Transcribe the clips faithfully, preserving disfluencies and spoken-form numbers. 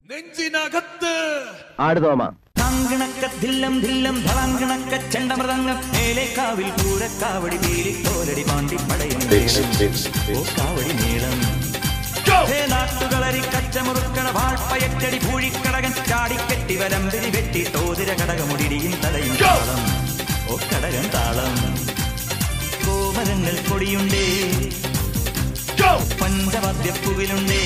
നെഞ്ചിനകത്ത് ആടുതോമ ധില്ലം ധില്ലം ധളാങ്കണക്ക ചെണ്ടമൃതങ്ങം മേലേക്കാവിൽ പൂരക്കാവടി പീലിത്തോലടി പാണ്ടി പടയും കാവടി നീളം നാട്ടുകളരി കച്ചമുറുക്കണ വാൾപ്പയറ്റടി പൂഴിക്കടകൻ ചാടിക്കെട്ടി വരമ്പിരി വെട്ടി തോതിര കടകമുടിയും തടയും താളം ഓ കടകൻ താളം കോമരങ്ങൾ കൊടിയുണ്ടേ പഞ്ചവാദ്യപ്പുവിലുണ്ടേ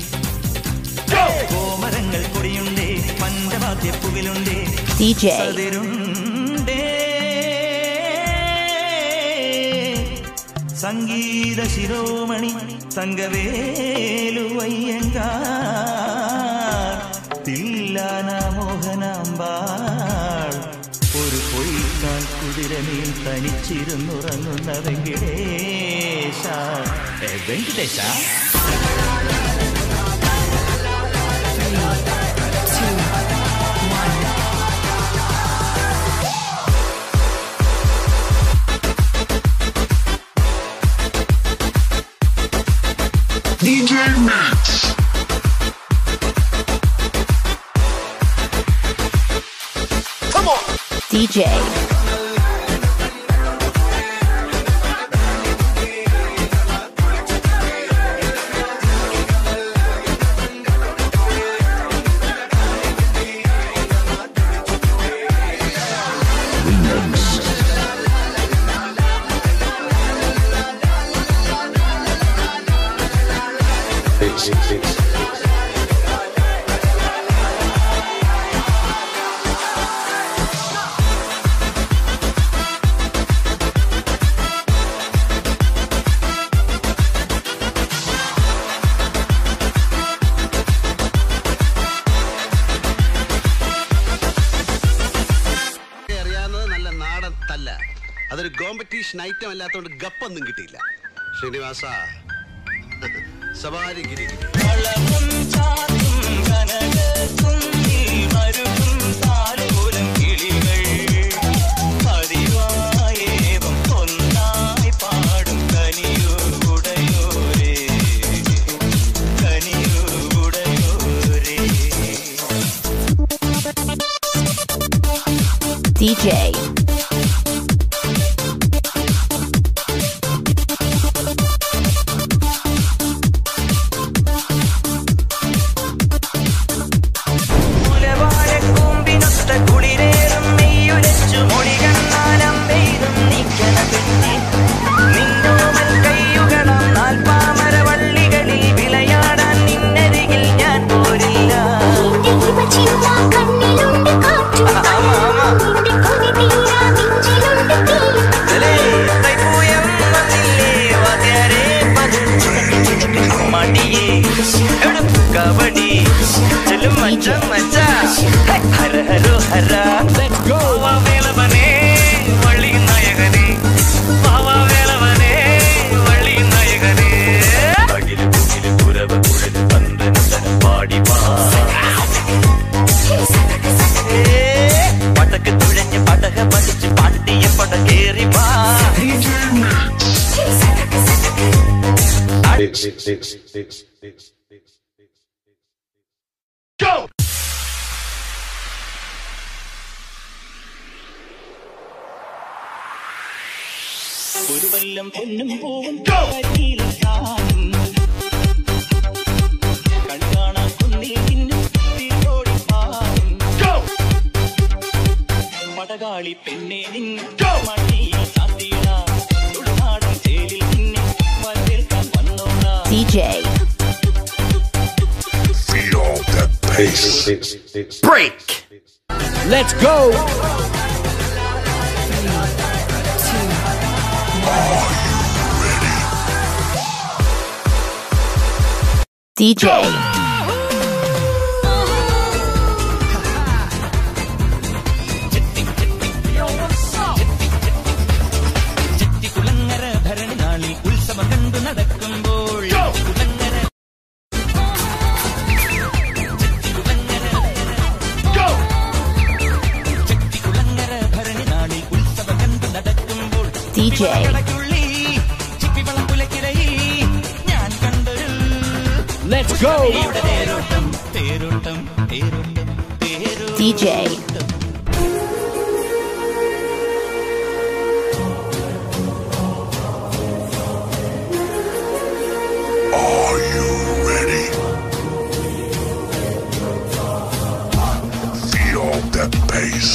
കോമരങ്ങൾ കൊടിയുണ്ടേ പഞ്ചവാദ്യപ്പുവിലുണ്ടേ അതിരുണ്ടേ സംഗീത ശിരോമണി തങ്കവേലുവയ്യങ്കാർ തില്ലാന മോഹനാമ്പാൾ ഒരു പൊയ്ക്കാൽ കുതിരമേൽ തനിച്ചിരുന്നുറങ്ങുന്ന Venkatesha Venkatesha D J Max. Come on. D J. അതൊരു കോമ്പറ്റീഷൻ ഐറ്റം അല്ലാത്തതുകൊണ്ട് ഗപ്പൊന്നും കിട്ടിയില്ല. Srinivasa സവാരിഗിരി D J. Let's go. Vavelavane valli nayagane vavelavane valli nayagane agil pugil purava kulil bandana paadi va patak tulanye padaga padichu paadiya padageri va Six, six, six, six, six, six. Go! ഒരു വല്ലം പൊന്നും പൂവും കരിയിലും കൺകാണാ കുന്നിൽ പിന്നും തിരുകോടി പാടും പടകാളി പെണ്ണെ നിന്നു മണിയിൽ സാത്തിയിട ഉൾനാടൻ ചേലിൽ നിന്നെ വരവേൽക്കാൻ വന്നോടാ D J. Feel that bass. Six, six, break. Let's go. D J. Kulangara ഭരണി നാളിൽ ഉത്സവം കണ്ടു നടക്കുമ്പോൾ കുളങ്ങര ഭരണി നാളിൽ ഉത്സവം കണ്ടു നടക്കുമ്പോൾ D J. ചിപ്പിവളം പുലക്കിടയിൽ ഞാൻ കണ്ടൊരു Let's go. ഇവിടെ നേരോട്ടം തേരോട്ടം തേരോട്ടം തേരോട്ടം D J Are you ready? Feel that bass.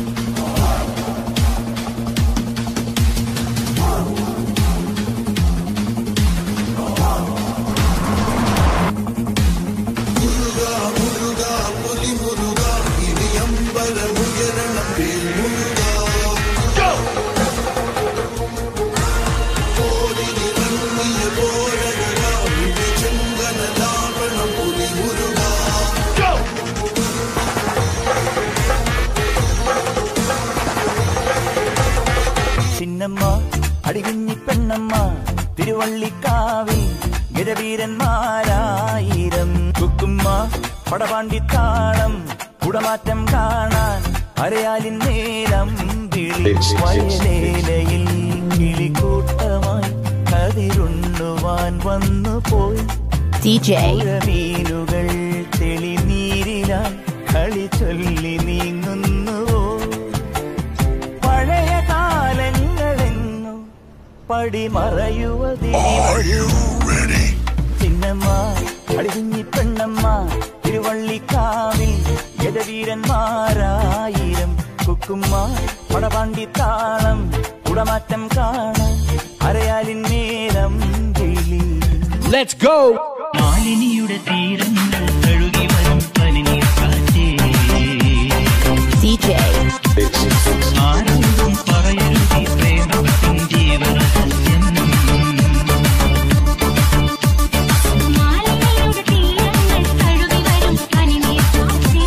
Chinnamma അടികുഞ്ഞി Pennamma തിരുവള്ളിക്കാവിൽ ഗജവീരന്മാരായിരം കുക്കുമ്മ പടപാണ്ടിത്താളം കുടമാറ്റം കാണാൻ അരയാലിൻ നേരം വിളി വയലേലയിൽ കിളിക്കൂട്ടമായി കതിരുണ്ണുവാൻ വന്നു പോയി D J മീനുകൾ തെളിനീരിലാൽ കളി ചൊല്ലി നീങ്ങുന്നുവോ പഴയ കാലങ്ങളെങ്ങോ പടിമറയുവതേ Are you ready? Chinnamma അടികുഞ്ഞി Pennamma തിരുവള്ളിക്കാവിൽ ഗജവീരന്മാരായിരം കുക്കുമ്മ പടപാണ്ടിത്താളം കുടമാറ്റം കാണാൻ അരയാലിൻ നേരം വിളി. Let's go! മാലിനിയുടെ തീരങ്ങൾ കഴുകി വരും പനിനീർ കാറ്റേ D J ആരോടും പറയരുതി പ്രേമത്തിൻ ജീവരഹസ്യം മാലിനിയുടെ തീരങ്ങൾ കഴുകി വരും പനിനീർ കാറ്റേ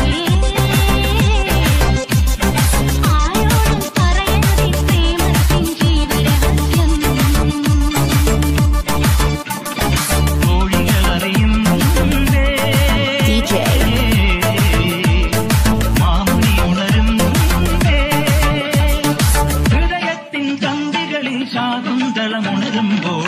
ആരോടും പറയരുതി പ്രേമത്തിൻ ജീവരഹസ്യം കോഴികൾ അറിയുന്നുണ്ടേ D J മാമുനി ഉണരുന്നുണ്ടേ ഹൃദയത്തിൻ കമ്പികളിൽ ശാകുന്തളമുണരുമ്പോൾ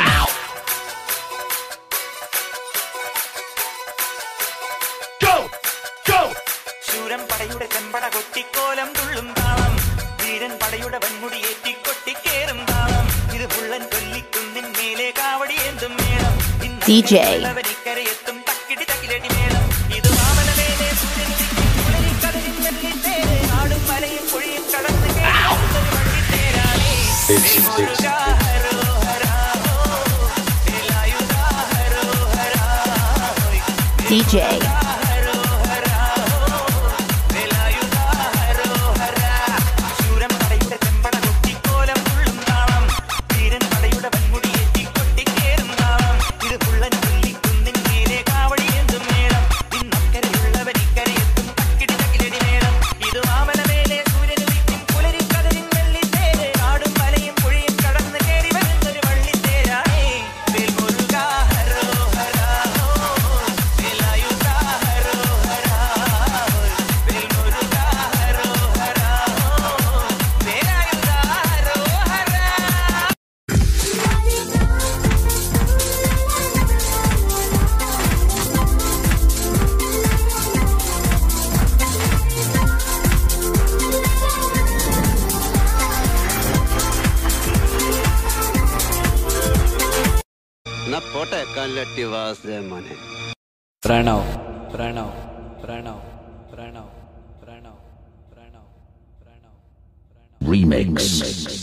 Go! Go! ശൂരൻ പടയുടെ ചെമ്പട കൊട്ടിക്കോലം തുള്ളും താളം വീരൻ പടയുടെ വൻമുടി ഏറ്റിക്കൊട്ടിക്കേറും താളം ഇത് പുള്ളൻ കൊല്ലിക്കുന്നിൻ മേലെ കാവടി എന്തും മേളം D J ഇന്നവനിക്കരയെത്തും തക്കിടി തക്കിലടി മേളം ഇത് വാമനമേലെ സൂര്യനുദിക്കും കടലിൻ നാടും മലയും പൊഴിയും കടന്ന് കേറുന്നൊരു വണ്ടിത്തേരാണേ മുരുകാ ഹരോ ഹരാഹോ വേലായുധാ ഹരോ ഹരാഹോയ് D J പോട്ടെ Kallatti വാസുദേവനെ Pranav, Pranav, Pranav, Pranav, Pranav, Pranav, Pranav, Pranav. Remix.